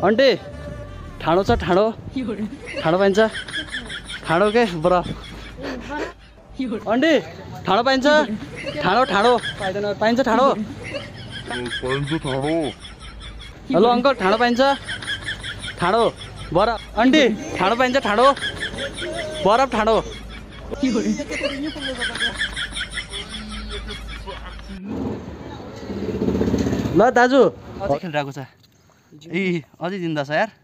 aunty ठाडो छ ठाडो ठाडो पाइन्छ ठाडो के बरफ आन्टी ठाडो पाइन्छ ठाडो ठाडो पाइदैन पाइन्छ ठाडो हेलो अङ्कल ठाडो पाइन्छ ठाडो बरफ आन्टी ठाडो पाइन्छ ठाडो बरफ ठाडो ल दाजु अझै खेलिरहेको छ ए अझै जिन्दा छ यार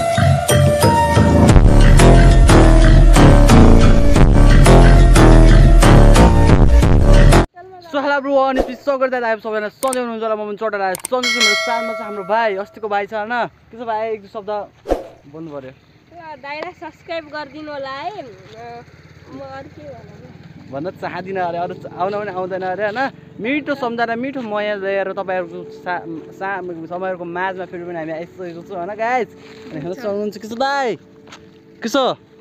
सो हेलो ब्रुवन स्वागत गर्दा आयो सबैजना सधैँ हुनुहुन्छ होला म चोटा आयो सधैँ मेरो साथमा छ हाम्रो भाइ अस्तिको भाइ छ हैन के छ भाइ एक शब्द बोल्नु पर्यो दाइलाई सब्स्क्राइब गरिदिनु होला है म अरु के भन्न चाहदिनँ अरे अरू आउन पनि आउँदैन अरे होइन मिठो सम्झना मिठो मया लिएर तपाईँहरूको तपाईँहरूको माझमा फेरि पनि हामी आइसकेको छौँ होइन गाइज अनि हेर्न सक्नुहुन्छ के छ दाइ के छ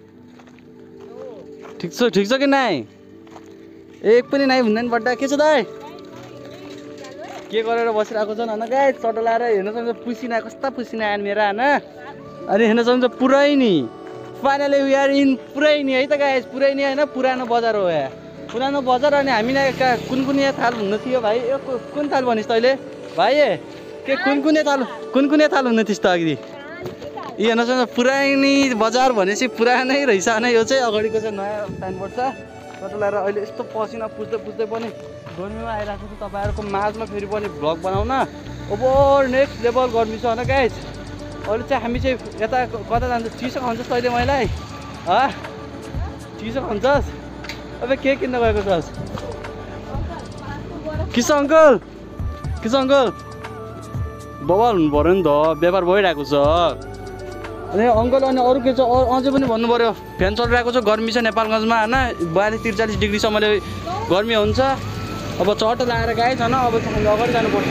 ठिक छ कि नाइ एक पनि नाइ हुँदैन बड्डा के छ दाइ के गरेर बसिरहेको छन् होइन गाइज चटो लाएर हेर्न सक्नुहुन्छ पुसिना कस्ता पुसिना आयो मेरा होइन अनि हेर्न सक्नुहुन्छ पुरै नि फाइनली वी आर इन पुरै नि है त गाइज पुरै नि होइन पुरानो बजार हो यहाँ पुरानो बजार अनि हामीलाई कुन थाल हुनु थियो भाइ ए कुन थाल भनिस् तैँले भाइ के कुन थाल हुनु थिइस् त अघि यो हेर्न सक्नुहुन्छ पुरानी बजार भनेपछि पुरानै रहेछ होइन यो चाहिँ अगाडिको चाहिँ नयाँ साइनबोर्ड छ कता लगाएर अहिले यस्तो पसिना पुस्दै पनि गर्मीमा आइरहेको छु तपाईँहरूको माझमा फेरि पनि भ्लग बनाउन ओभर नेक्स्ट लेभल गर्मी छ होइन गाइज अहिले चाहिँ हामी चाहिँ यता कता जान्छ चिसो खान्छस् तैँले मलाई चिसो खान्छस् अब के किन्न गएको छस् किस अङ्कल बबाल हुनु पऱ्यो नि त व्यापार भइरहेको छ अनि अङ्कल अनि अरू के छ अझै पनि भन्नु पऱ्यो फ्यान चलिरहेको छ गर्मी छ नेपालगञ्जमा होइन 42-43 डिग्रीसम्मले गर्मी हुन्छ अब चट्ट लगाएर गाइज होइन अब हामीले अगाडि जानुपर्छ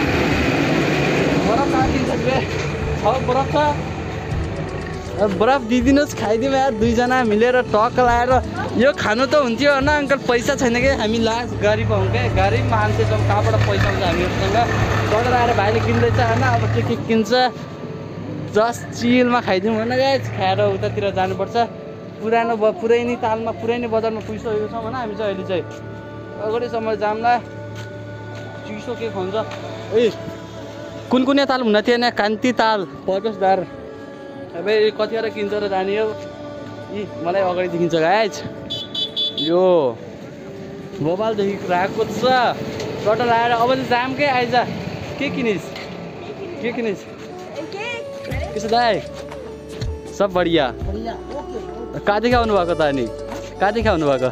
बरफ बरफ छ बरफ दिइदिनुहोस् खाइदिउँ यार दुईजना मिलेर टक्क लगाएर यो खानु त हुन्थ्यो होइन अङ्कल पैसा छैन कि हामी लास्ट गाडी पाउँ क्या गाडी मान्छे छौँ कहाँबाट पैसा हुन्छ हामीहरूसँग चट्ट लगाएर भाइले किन्दैछ होइन अब के किन्छ जस्ट चिलमा खाइदिउँ होइन गाइज खाएर उतातिर जानुपर्छ पुरानै तालमा पुरानै बजारमा पुगिसकेको छौँ होइन हामी चाहिँ अहिले चाहिँ अगाडिसम्म जाम्ला चिसो के खान्छ ए कुन ताल हुन थियो नि कान्ति ताल प्रवेशद्वार अब कतिवटा किन्छ र जाने हो मलाई अगाडि देखिन्छ गाइज यो मोबाइलदेखि राखेको छ चट्ट लगाएर अब चाहिँ जाम के आइज के किनिस् के छ दाइ सब बढिया कहाँदेखि आउनु भएको त अनि कहाँदेखि आउनु भएको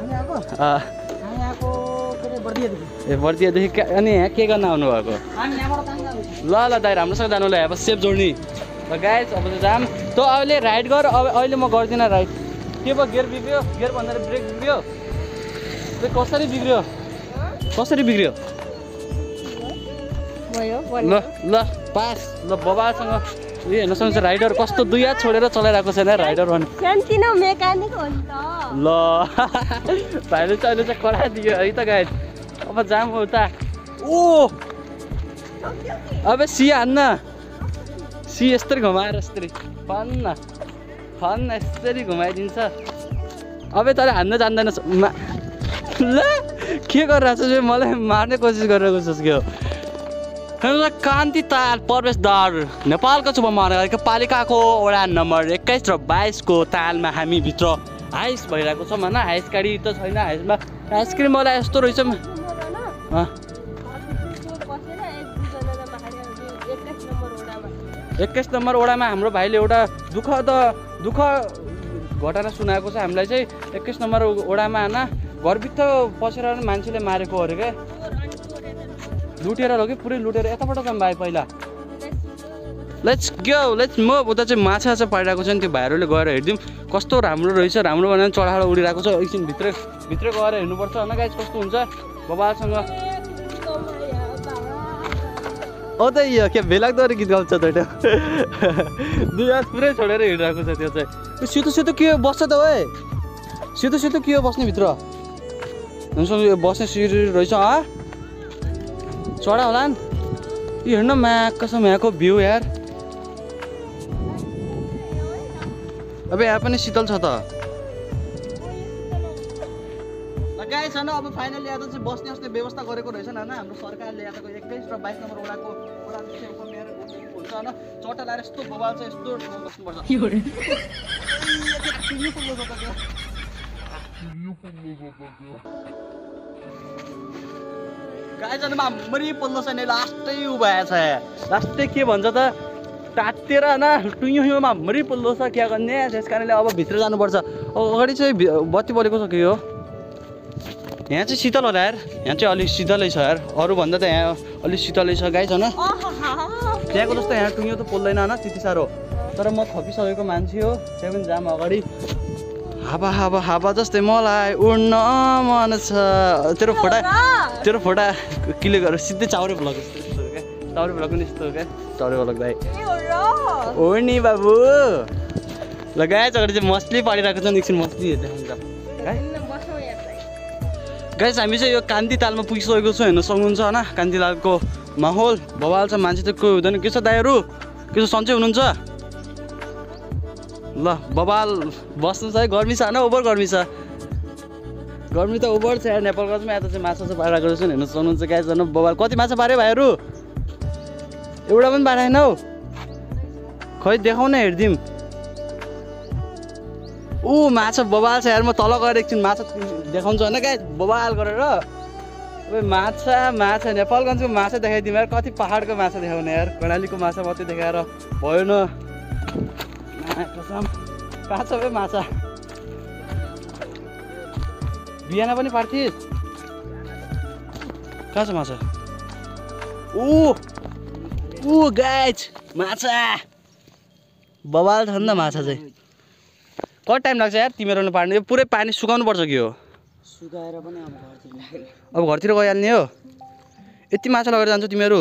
ए बर्दियादेखि अनि यहाँ के गर्न आउनु भएको ल दाइ राम्रोसँग जानु होला अब सेफ जोड्ने ल गाइज अब चाहिँ जाम तँ अहिले राइड गर अब अहिले म गर्दिनँ राइड के भयो गियर बिग्रियो गियर भन्दा ब्रेक बिग्रियो कसरी बिग्रियो ल पास ल बबासँग ए हेर्न सक्नुहुन्छ राइडर कस्तो दुई हात छोडेर चलाइरहेको छैन राइडर भन्नु ल भाइले चाहिँ अहिले चाहिँ कराइदियो है त गाइज अब जाम उता ओ अब सी हान्न सी यस्तरी घुमाएर यस्तरी फन्न यस्तरी घुमाइदिन्छ अब तर हान्न जान्दैन ल के गरिरहेको छ मलाई मार्ने कोसिस गरिरहेको छस् के हो कान्ति ताल प्रवेशद्वार नेपालको छेउमा महानगरपालिकाको वडा नम्बर 21 र 22 को तालमा हामी भित्र हाइस भइरहेको छौँ होइन हाइस गाडी त छैन हाइसमा आइसक्रिम मलाई यस्तो रहेछ 21 नम्बर वडामा हाम्रो भाइले एउटा दुःख घटना सुनाएको छ हामीलाई चाहिँ 21 नम्बर वडामा होइन घरभित्र पसेर मान्छेले मारेको अरे क्या लुटेर लग्यो पुरै लुटेर यताबाट जाऊँ भाइ पहिला लेट्स मुभ उता चाहिँ माछा पारिरहेको छ नि त्यो भाइहरूले गएर हेरिदिउँ कस्तो राम्रो रहेछ राम्रो भनेर चढाएर उडिरहेको छ एकछिन भित्र गएर हेर्नुपर्छ होइन गाइज कस्तो हुन्छ बाबासँग त यो के बेलाग्दो गीत गाउँछ त त्यो दुई हात पुरै छोडेर हिँडिरहेको छ त्यो चाहिँ सेतो के हो बस्छ त ओए सेतो के हो बस्ने भित्र बस्ने सिँढी रहेछ चढा होला नि यो हेर्न मायाको भ्यू यार अब यहाँ पनि शीतल छ त गाइस हैन अब फाइनली यहाँ चाहिँ बस्ने अस्ने व्यवस्था गरेको रहेछन् हैन हाम्रो सरकारले यहाँको 21 र 22 नम्बर वडाको छेउको मेरो हुन्छ हैन चट्टा लाएर यस्तो बबाल छ यस्तो बस्नुपर्छ गाइस हैन मरी पल्लो छ नि लास्टै उभा छ लास्टै के भन्छ त तातेर हैन टुयुमा मरी पल्लो छ के गर्ने त्यस कारणले अब भित्र जानुपर्छ अगाडि चाहिँ बत्ती बलेको छ के हो यहाँ चाहिँ शीतल होला यार यहाँ चाहिँ अलिक शीतलै छ यार अरूभन्दा त यहाँ अलिक शीतलै छ गाइस हैन त्यहाँको जस्तो यहाँ टुङ्यो त पोल्दैन हैन त्यति साह्रो तर म थपिसकेको मान्छे हो त्यहाँ पनि जाम अगाडि हावा हावा हावा जस्तै मलाई उड्न मन छ तेरो फोटा क्लिक गरेर सिधै चाउरे भ्लग जस्तो क्या चाउरे भ्लग पनि यस्तो क्या चाउरे भ्लग भाइ हो नि बाबु ल गाइस अगाडि चाहिँ मछली पारिरहेको छ एकछिन मछली देखाउँछ गाइस हामी चाहिँ यो कान्ति तालमा पुगिसकेको छौँ हेर्न सक्नुहुन्छ होइन कान्ति तालको माहौल बवाल छ मान्छे त कोही हुँदैन के छ दाइहरू के छ सन्चै हुनुहुन्छ ल बवाल बस्नु छ है गर्मी छ होइन ओभर गर्मी छ गर्मी त ओभर छ यार नेपालगञ्जमा यता चाहिँ माछा चाहिँ पारेको रहेछ हेर्न सक्नुहुन्छ गाइस झन् बवाल कति माछा पाऱ्यो भाइहरू एउटा पनि पारेन हौ खै देखाउ न हेरिदिउँ माछा बवाल छ यार म तल गएर एकछिन माछा देखाउँछु होइन गाइस बवाल गरेर अब माछा नेपालगञ्जको माछा देखाइदिउँ यार कति पहाडको माछा देखाउने यार कर्णालीको माछा मात्रै देखाएर भएन कहाँ छ बे माछा बिहान पनि पार्थिस् कहाँ छ माछा गाइस माछा बवाल छ नि त माछा चाहिँ कति टाइम लाग्छ यार तिमीहरू पार्नु यो पुरै पानी सुकाउनु पर्छ कि हो सुकाएर पनि अब घरतिर गइहाल्ने हो यति माछा लगेर जान्छौ तिमीहरू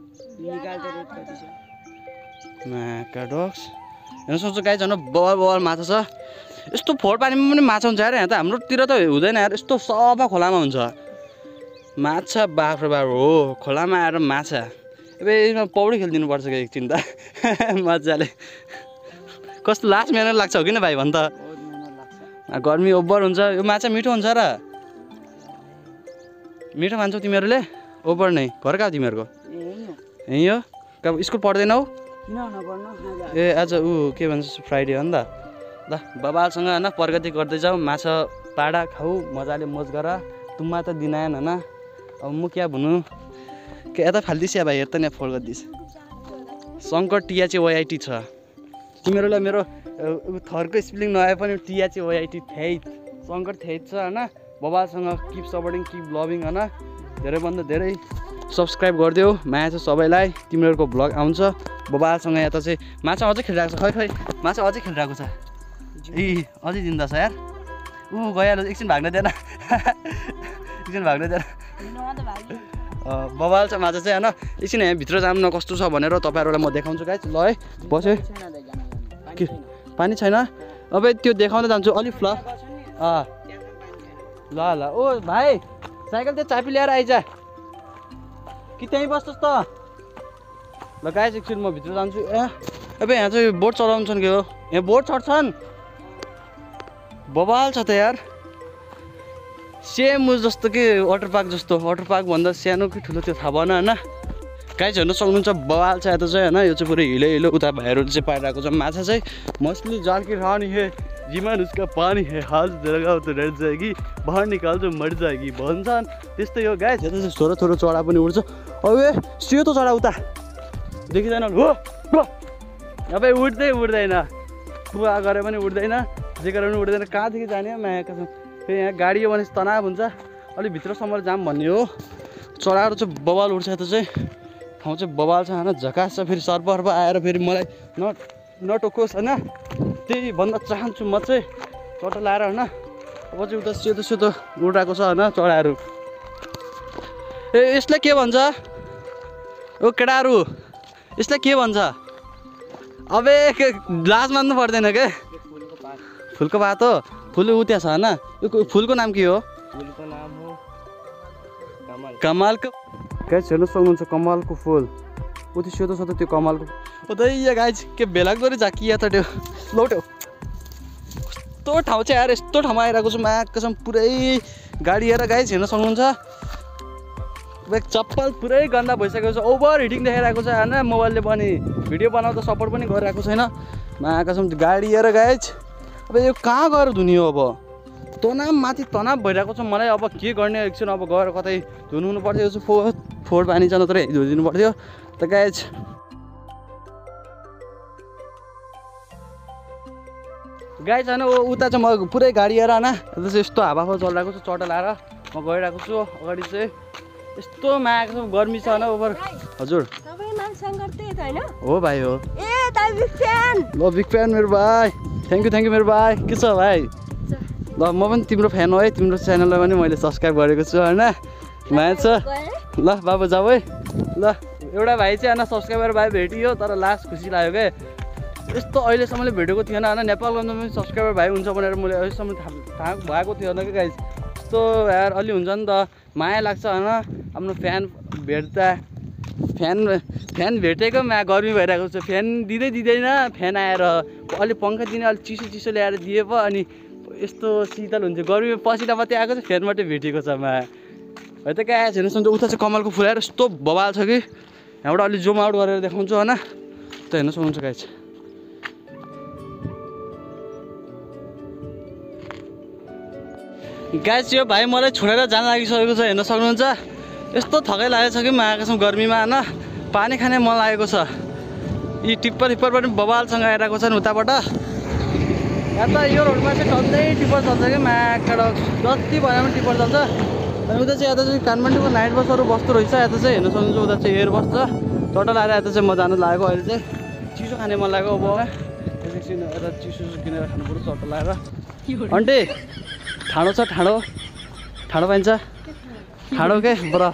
म्याकाडक्स हेर्न सक्छु गाइस झन् बवाल माछा छ यस्तो फोहोर पानीमा पनि माछा हुन्छ यार यहाँ त हाम्रोतिर त हुँदैन यार यस्तो सफा खोलामा हुन्छ माछा बाख्रो बाख्रो हो खोलामा आएर माछा अब यसमा पौडी खेलिदिनुपर्छ कि एकछिन त मजाले कस्तो लास्ट मिहिनेत लाग्छ हो किन भाइ भन् त गर्मी ओभर हुन्छ यो माछा मिठो हुन्छ र मिठो खान्छौ तिमीहरूले ओभर नै घर कहाँ तिमीहरूको यहीँ हो कहाँ स्कुल पढ्दैनौ ए आज के भन्छ फ्राइडे हो नि त ल बाबासँग होइन प्रगति गर्दै जाऊ माछा पाडा खाऊ मजाले मोज गर तुम्मा त दिनायन होइन अब म क्या भन्नु के यता फाल्दिस् या भाइ हेर त यहाँ फोल्ड गरिदिस् शङ्कर टियाचे ओआइटी छ तिमीहरूलाई मेरो थरको स्पेलिङ नआए पनि टियाचे ओआइटी थेइत शङ्कर थेइत छ होइन बबासँग किप सपोर्टिङ किप लभिङ होइन धेरैभन्दा धेरै सब्सक्राइब गरिदेऊ माया छ सबैलाई तिमीहरूको भ्लग आउँछ बबासँग यता चाहिँ माछा अझै खेलिरहेको छ खै माछा अझै खेलिरहेको छ अझै जिन्दा छ यार गइहाल्यो एकछिन भाग्न दिएन बबाल छ माछा चाहिँ होइन एकछिन यहाँ भित्र जानु न कस्तो छ भनेर तपाईँहरूलाई म देखाउँछु गाइस ल है बस्यो के पानी छैन अब त्यो देखाउँदै जान्छु अलिक ल ल ओ भाइ साइकल त्यो चापी ल्याएर आइज कि त्यहीँ बस्छस् त ल गाइस एकछिन म भित्र जान्छु अब यहाँ चाहिँ बोट चलाउँछन् के हो यहाँ बोट चढ्छन् बबाल छ त यार सेम जस्तो कि वाटर पार्क जस्तो वाटर पार्क भन्दा सानो कि ठुलो त्यो थाहा भएन होइन गाइस हेर्न सक्नुहुन्छ बवाल छ यता चाहिँ होइन यो चाहिँ पुरै हिलो उता भाइहरू चाहिँ पाइरहेको छ माछा चाहिँ मछली जाल की रानी है जीवन उसका पानी है हाल जगाऊ त डर जाएगी बाहर निकाल्छ मर जाएगी भन्छन् त्यस्तै हो गाइस यता चाहिँ थोरो चढा पनि उड्छ अब सेतो चढा उता देखिँदैन हो अब उड्दैन पुवा गरे पनि उड्दैन जे गरे पनि उड्दैन कहाँदेखि जाने मायाका छन् फेरि यहाँ गाडी हो भने तनाव हुन्छ अलिक भित्रसम्म जाम भन्ने हो चढाएर चाहिँ बवाल उड्छ यता चाहिँ ठाउँ चाहिँ बवाल छ होइन झकास छ फेरि सर्प आएर फेरि मलाई नटोकोस् होइन त्यही भन्न चाहन्छु म चाहिँ चट्टा लाएर होइन अब चाहिँ उता सेतो उडाएको छ होइन चढाहरू ए यसलाई के भन्छ ओ केटाहरू यसलाई के भन्छ अबे लाज मान्नु पर्दैन के फुलको पात हो फुल उता छ होइन यो फुलको नाम के हो फुलको नाम हो कमलको गाइस हेर्न सक्नुहुन्छ कमलको फुल उति सेतो छ त त्यो कमलको उतै गाइस के बेलाग्दो रे झाकिया त त्यो लौट्यो यस्तो ठाउँ चाहिँ यार यस्तो ठाउँमा आइरहेको छु मा कसम पुरै गाडी हेरेर गाइज हेर्न सक्नुहुन्छ चप्पल पुरै गन्दा भइसकेको छ ओभर हिटिङ देखाइरहेको छ होइन मोबाइलले पनि भिडियो बनाउँदा सपोर्ट पनि गरिरहेको छैन मा कसम गाडी हेरेर गाइज अब यो कहाँ गएर धुने हो अब तनाव माथि तनाव भइरहेको छ मलाई अब के गर्ने एकछिन अब गएर कतै धुनु पर्थ्यो यो फोहोर पानी छ नत्र धुइदिनु पर्थ्यो त गाइज गाइज होइन उता चाहिँ म पुरै गाडी हेर होइन यस्तो हावा चलिरहेको छ चट्टा लाएर म गइरहेको छु अगाडि चाहिँ यस्तो मागेको छ गर्मी छ होइन ओभर हजुर हो भाइ हो ल बिग फ्यान मेरो भाइ थ्याङ्क यू मेरो भाइ के छ भाइ ल म पनि तिम्रो फ्यान हो है तिम्रो च्यानललाई पनि मैले सब्सक्राइब गरेको छु होइन माया छ ल बाबु जाऊ है ल एउटा भाइ चाहिँ होइन सब्सक्राइबर भाइ भेटियो तर लास्ट खुसी लाग्यो क्या यस्तो अहिलेसम्मले भेटेको थिएन होइन नेपालगञ्जमा पनि सब्सक्राइबर भाइ हुन्छ भनेर मैले अहिलेसम्म थाहा भएको थिएन कि गाइज यस्तो यार अलि हुन्छ नि त माया लाग्छ होइन आफ्नो फ्यान भेट्दा फ्यान भेटेको मा गर्मी भइरहेको छ फ्यान दिँदैन फ्यान आएर अलि पङ्खा दिने अलिक चिसो ल्याएर दिए पो अनि यस्तो शीतल हुन्छ गर्मीमा पसिना मात्रै आएको छ फ्यान मात्रै भेटेको छ मा है त क्या हेर्नु सक्छ उता चाहिँ कमलको फुल आएर यस्तो बवाल छ कि यहाँबाट अलिक जुम आउट गरेर देखाउँछु होइन त हेर्नु सक्नुहुन्छ गाइज गाइज यो भाइ मलाई छोडेर जान लागिसकेको छ हेर्न सक्नुहुन्छ यस्तो थकै लागेको छ कि म आएको छौँ गर्मीमा होइन पानी खाने मन लागेको छ यी टिप्पर पनि बवालसँग आइरहेको छन् उताबाट यहाँ त यो रोडमा चाहिँ टन्दै टिप्पर चल्छ कि माकाड जति भयो भने टिप्पर चल्छ अनि उता चाहिँ यता चाहिँ काठमाडौँको नाइट बसहरू बस्दो रहेछ यता चाहिँ हेर्न सक्नुहुन्छ उता चाहिँ एयर बस्छ चट्टा लाएर यता चाहिँ म जानु लागेको अहिले चाहिँ चिसो खाने मन लाग्यो अब एकछिन यता चिसो किनेर खानु पर्छ चट्टा लाएर आन्टी ठाडो छ ठाडो पाइन्छ ठाडो के बरफ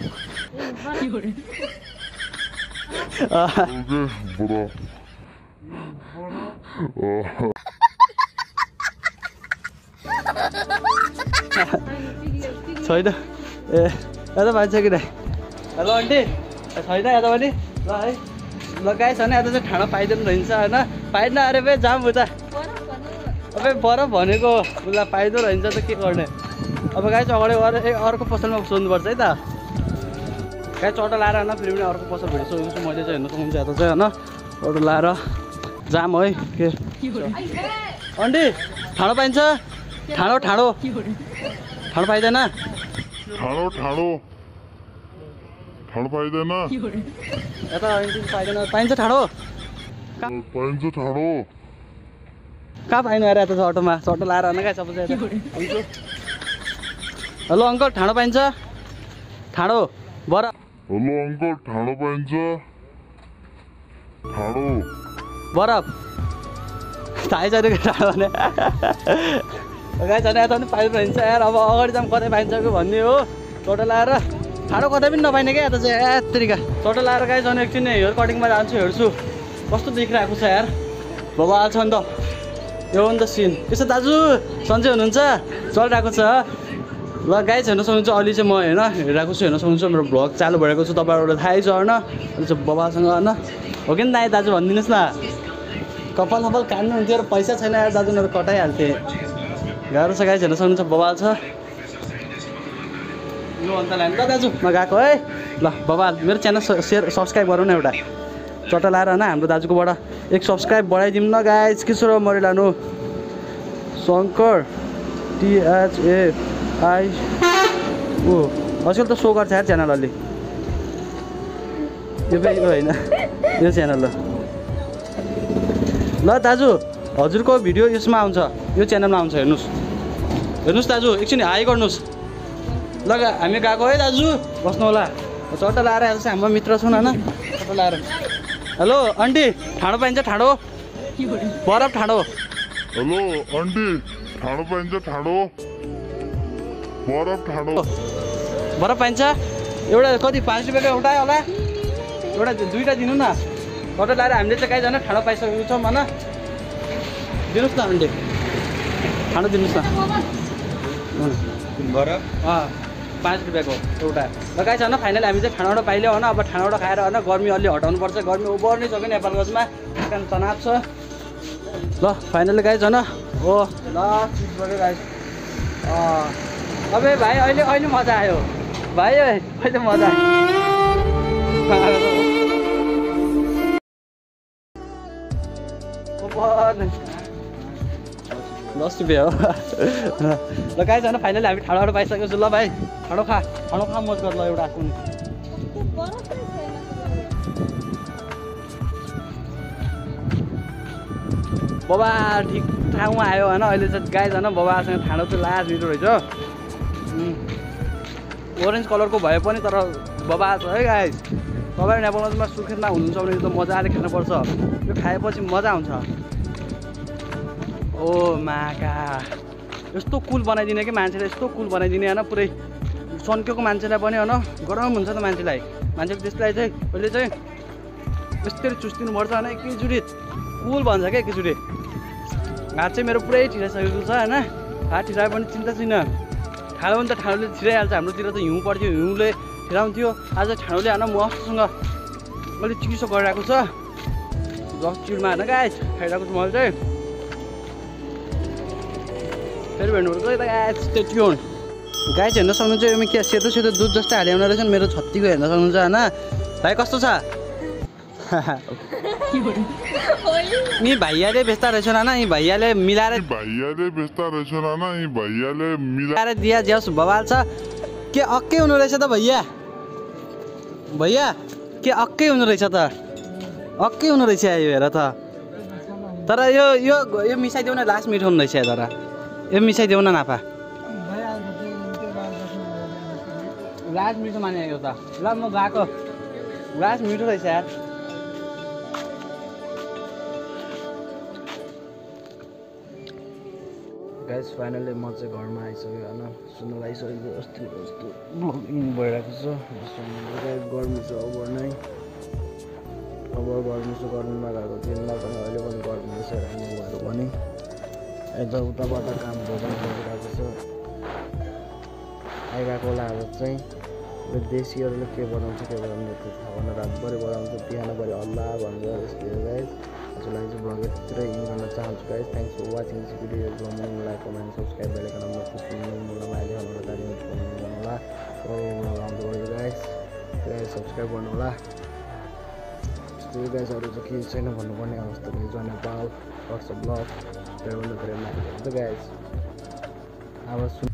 छैन ए यता पाइन्छ कि नै हेलो आन्टी छैन यता पनि ल है ल गाई छैन यता चाहिँ ठाडो पाइँदैन रहन्छ होइन पाइन्न अरे बे जाम उता अब बरफ भनेको उसलाई पाइँदो रहन्छ त के गर्ने अब गाई चाहिँ अगाडि अर्को पसलमा सोध्नुपर्छ है त गाई चट्टा लाएर होइन फेरि पनि अर्को पसल भेटिसकेको छु मैले चाहिँ हेर्नु सक्नुहुन्छ यता चाहिँ होइन चट्टा लाएर जाम है के आन्टी ठाडो पाइन्छ ठाडो पाइँदैन ठाडो पाइँदैन यता पाइँदैन पाइन्छ ठाडो कहाँ पाइनु आएर यता अटोमा चट्टा लाएर होइन क्या सबै हेलो अङ्कल ठाडो पाइन्छ ठाडो बरफ हेलो अङ्कल ठाडो पाइन्छ बरफ थाहै छैन कि ठाडो भने गाई छैन यता पनि पाइनु रहन्छ यार अब अगाडि जाम कतै पाइन्छ कि भन्ने हो चट्टा लाएर ठाडो कतै पनि नपाइने क्या यता चाहिँ तरिका चट्टा लाएर गाई छैन एकछिन हेयर कटिङमा जान्छु हेर्छु कस्तो देखिरहेको छ यार बवाल छ नि त यो हो नि त सिन यसो दाजु सन्चै हुनुहुन्छ चलिरहेको छ ल गाइज हेर्न सक्नुहुन्छ अहिले चाहिँ म होइन हेरिरहेको छु हेर्न सक्नुहुन्छ मेरो भ्लग चालु भइरहेको छ तपाईँहरूलाई थाहै छ होइन अहिले चाहिँ बाबासँग होइन हो कि दाइ दाजु भनिदिनुहोस् न कपाल काट्नुहुन्थ्यो र पैसा छैन यार दाजु नभए कटाइहाल्थेँ गाह्रो छ गाइज हेर्न सक्नुहुन्छ बवाल छ लु अन्त लानु ल दाजु म गएको है ल बवाल मेरो च्यानल सब्सक्राइब गरौँ न एउटा चट्टा लाएर होइन हाम्रो दाजुकोबाट एक सब्सक्राइब बढाइदिउँ न गाइज के छ र मरि लानु शङ्कर THAI ओ आजकल त सो गर्छ यार च्यानल अलि यो होइन यो च्यानल ल दाजु हजुरको भिडियो यसमा आउँछ यो च्यानलमा आउँछ हेर्नुहोस् दाजु एकछिन हाई गर्नुहोस् ल हामी गएको है दाजु बस्नु होला चट्टा लाएर आएको छ हाम्रो मित्र छौँ होइन चट्टा लाएर हेलो आन्टी ठाडो पाइन्छ ठाडो बरफ ठाडो हेलो आन्टी ठाडो पाइन्छ बरफ पाइन्छ एउटा कति 5 रुपियाँको एउटा होला एउटा दुईवटा दिनु न चट्टा लाएर हामीले चाहिँ कहीँ जान ठाडो पाइसकेको छौँ होइन दिनुहोस् न आन्टी ठाडो दिनुहोस् न बरफ 5 रुपियाँको एउटा र गाई छैन फाइनल हामी चाहिँ खानाबाट पाइल्यो होइन अब खानाबाट खाएर होइन गर्मी अलि हटाउनुपर्छ गर्मी ओभर नै छ कि नेपालगञ्जमा कारण तनाव छ ल फाइनली गाइज होइन हो ल चिज गऱ्यो गाइज अब भाइ अहिले मजा आयो भाइ अहिले मजा आयो 10 रुपियाँ हो ल गाइज होइन फाइनली हामी ठाडोबाट पाइसकेको छु ल भाइ ठाडो खा मोज गर ल एउटा कुन बाबा ठिक ठाउँमा आयो होइन अहिले चाहिँ गाइज होइन बाबासँग ठाडो चाहिँ लाज मिठो रहेछ ओरेन्ज कलरको भए पनि तर बाबा छ है गाइज तपाईँ नेपालमा सुर्खेतमा हुनुहुन्छ भने त मजाले खानुपर्छ यो खाएपछि मजा आउँछ ओ माका यस्तो कुल बनाइदिने कि मान्छेलाई यस्तो कुल बनाइदिने होइन पुरै सन्केको मान्छेलाई पनि होइन गरम हुन्छ त मान्छेको त्यसलाई चाहिँ अहिले चाहिँ यस्तरी चुस्दिनुपर्छ होइन एकैचोटि कुल भन्छ क्या एकैचोटि हात चाहिँ मेरो पुरै ठिराइसकेको छ होइन हात ठिरायो भने चिन्ता छैन ठाडो भने त ठाडोले छिराइहाल्छ हाम्रोतिर त हिउँ पर्थ्यो हिउँले ठिराउँथ्यो आज ठाडोले होइन मस्तसँग अलिक चिसो गरिरहेको छ जस चिडमा होइन गाइस खाइरहेको छु मैले चाहिँ फेरि भेट्नुपर्छ है त गाइस स्टे ट्युन गाइस हेर्न सक्नुहुन्छ यो के सेतो सेतो दुध जस्तै हाले आउने रहेछ मेरो छत्तीको हेर्न सक्नुहुन्छ होइन भाइ कस्तो छ यी भैयाले बेच्दा रहेछ होइन यी भैयाले मिलाएर दिया ज्याउस बवाल छ के अक्कै हुनु रहेछ त भैया के अक्कै हुनु रहेछ त अक्कै हुनु रहेछ यो हेर त तर यो मिसाइदेऊ न लास्ट मिठो हुनु रहेछ तर यो मिसाइदेऊ न नाफा लास्ट मिठो मानेको त ल म गएको लास्ट मिठो रहेछ यार गाइस फाइनली म चाहिँ घरमा आइसक्यो होइन सुन्नु लागिसकेको अस्ति जस्तो ब्लगिङ भइरहेको छ गर्मी छ अब नै अब गर्मी छ गर्मीमा गएको दिनमा पनि अहिले पनि गर्मी रहेछ राम्रोहरू पनि यताउताबाट काम गरिरहेको छ आइरहेको होला अब चाहिँ देशीहरूले के बनाउँछ के बनाउँछ त्यो थाहा भएन रातभरि बनाउँछ बिहानभरि हल्ला भन्छ यस्तो गाइस आजलाई चाहिँ ब्लग यतिरै इन गर्न चाहन्छु guys thanks for watching this video like comment subscribe bell icon मलाई देखाउनु होला गाइस सब्सक्राइब गर्नु होला गाइसहरू चाहिँ के छैन भन्नुपर्ने अवस्था भयो जन पाल व्हाट्सएप ब्लग गाइस अब